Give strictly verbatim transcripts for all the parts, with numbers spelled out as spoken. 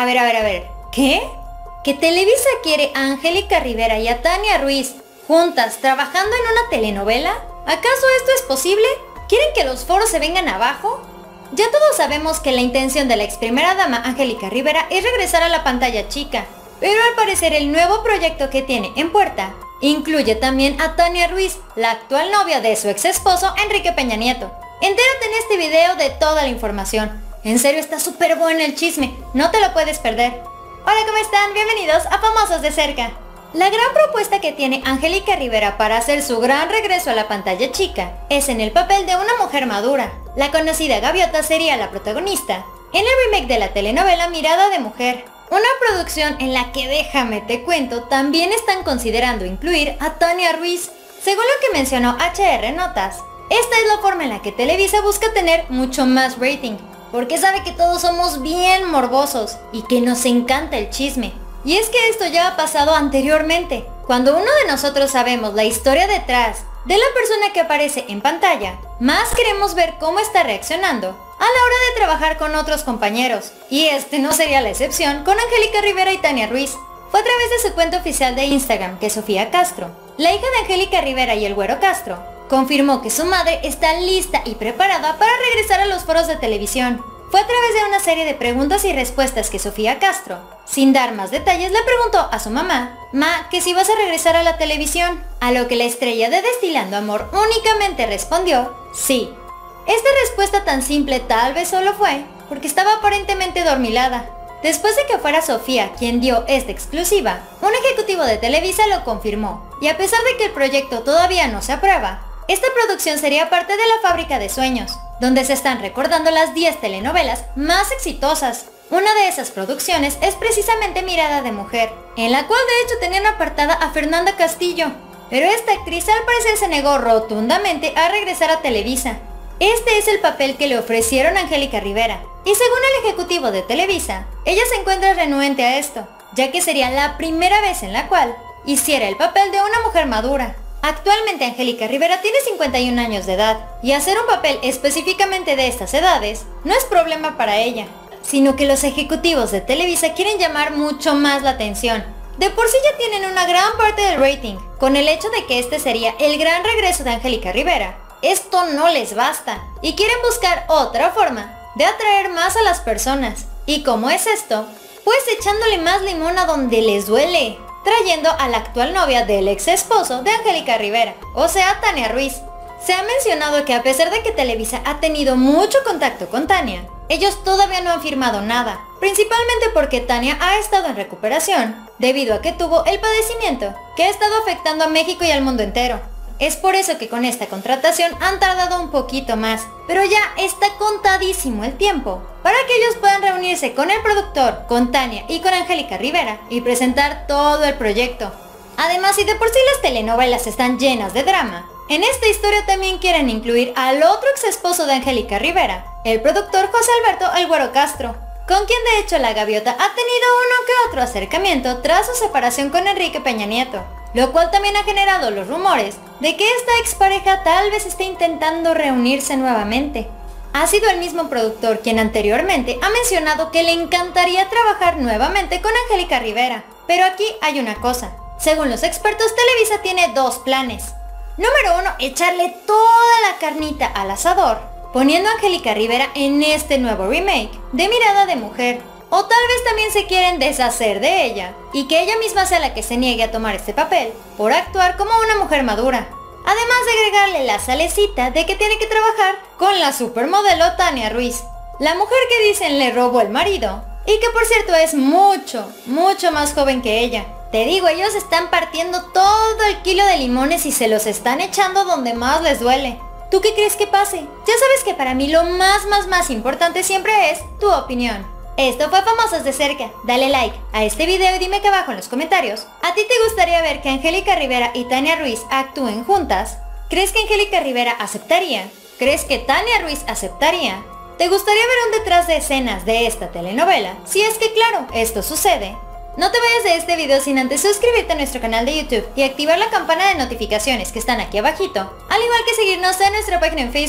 A ver, a ver, a ver. ¿Qué? ¿Que Televisa quiere a Angélica Rivera y a Tania Ruiz juntas trabajando en una telenovela? ¿Acaso esto es posible? ¿Quieren que los foros se vengan abajo? Ya todos sabemos que la intención de la ex primera dama Angélica Rivera es regresar a la pantalla chica, pero al parecer el nuevo proyecto que tiene en puerta incluye también a Tania Ruiz, la actual novia de su ex esposo Enrique Peña Nieto. Entérate en este video de toda la información. En serio, está súper bueno el chisme, no te lo puedes perder. Hola, ¿cómo están? Bienvenidos a Famosos de Cerca. La gran propuesta que tiene Angélica Rivera para hacer su gran regreso a la pantalla chica es en el papel de una mujer madura. La conocida gaviota sería la protagonista en el remake de la telenovela Mirada de Mujer, una producción en la que, déjame te cuento, también están considerando incluir a Tania Ruiz. Según lo que mencionó H R Notas, esta es la forma en la que Televisa busca tener mucho más rating, porque sabe que todos somos bien morbosos y que nos encanta el chisme. Y es que esto ya ha pasado anteriormente. Cuando uno de nosotros sabemos la historia detrás de la persona que aparece en pantalla, más queremos ver cómo está reaccionando a la hora de trabajar con otros compañeros. Y este no sería la excepción con Angélica Rivera y Tania Ruiz. Fue a través de su cuenta oficial de Instagram que Sofía Castro, la hija de Angélica Rivera y el Güero Castro, confirmó que su madre está lista y preparada para regresar a los foros de televisión. Fue a través de una serie de preguntas y respuestas que Sofía Castro, sin dar más detalles, le preguntó a su mamá, Ma, que si vas a regresar a la televisión, a lo que la estrella de Destilando Amor únicamente respondió, sí. Esta respuesta tan simple tal vez solo fue porque estaba aparentemente dormilada. Después de que fuera Sofía quien dio esta exclusiva, un ejecutivo de Televisa lo confirmó, y a pesar de que el proyecto todavía no se aprueba, esta producción sería parte de la Fábrica de Sueños, donde se están recordando las diez telenovelas más exitosas. Una de esas producciones es precisamente Mirada de Mujer, en la cual de hecho tenían apartada a Fernanda Castillo. Pero esta actriz al parecer se negó rotundamente a regresar a Televisa. Este es el papel que le ofrecieron a Angélica Rivera, y según el ejecutivo de Televisa, ella se encuentra renuente a esto, ya que sería la primera vez en la cual hiciera el papel de una mujer madura. Actualmente Angélica Rivera tiene cincuenta y un años de edad, y hacer un papel específicamente de estas edades no es problema para ella, sino que los ejecutivos de Televisa quieren llamar mucho más la atención. De por sí ya tienen una gran parte del rating, con el hecho de que este sería el gran regreso de Angélica Rivera. Esto no les basta, y quieren buscar otra forma de atraer más a las personas. ¿Y cómo es esto? Pues echándole más limón a donde les duele, trayendo a la actual novia del ex esposo de Angélica Rivera, o sea, Tania Ruiz. Se ha mencionado que a pesar de que Televisa ha tenido mucho contacto con Tania, ellos todavía no han firmado nada, principalmente porque Tania ha estado en recuperación, debido a que tuvo el padecimiento que ha estado afectando a México y al mundo entero. Es por eso que con esta contratación han tardado un poquito más, pero ya está contadísimo el tiempo para que ellos puedan reunirse con el productor, con Tania y con Angélica Rivera y presentar todo el proyecto. Además, si de por sí las telenovelas están llenas de drama, en esta historia también quieren incluir al otro ex esposo de Angélica Rivera, el productor José Alberto El Güero Castro, con quien de hecho la gaviota ha tenido uno que otro acercamiento tras su separación con Enrique Peña Nieto, lo cual también ha generado los rumores de que esta expareja tal vez esté intentando reunirse nuevamente. Ha sido el mismo productor quien anteriormente ha mencionado que le encantaría trabajar nuevamente con Angélica Rivera, pero aquí hay una cosa. Según los expertos, Televisa tiene dos planes. Número uno, echarle toda la carnita al asador, poniendo a Angélica Rivera en este nuevo remake de Mirada de Mujer. O tal vez también se quieren deshacer de ella, y que ella misma sea la que se niegue a tomar este papel, por actuar como una mujer madura. Además de agregarle la salecita de que tiene que trabajar con la supermodelo Tania Ruiz, la mujer que dicen le robó el marido, y que por cierto es mucho, mucho más joven que ella. Te digo, ellos están partiendo todo el kilo de limones y se los están echando donde más les duele. ¿Tú qué crees que pase? Ya sabes que para mí lo más más más importante siempre es tu opinión. Esto fue Famosos de Cerca. Dale like a este video y dime acá abajo en los comentarios, ¿a ti te gustaría ver que Angélica Rivera y Tania Ruiz actúen juntas? ¿Crees que Angélica Rivera aceptaría? ¿Crees que Tania Ruiz aceptaría? ¿Te gustaría ver un detrás de escenas de esta telenovela? Si es que claro, esto sucede. No te vayas de este video sin antes suscribirte a nuestro canal de YouTube y activar la campana de notificaciones que están aquí abajito, al igual que seguirnos en nuestra página en Facebook.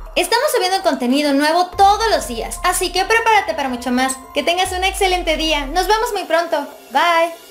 Estamos subiendo contenido nuevo todos los días, así que prepárate para mucho más. Que tengas un excelente día. Nos vemos muy pronto. Bye.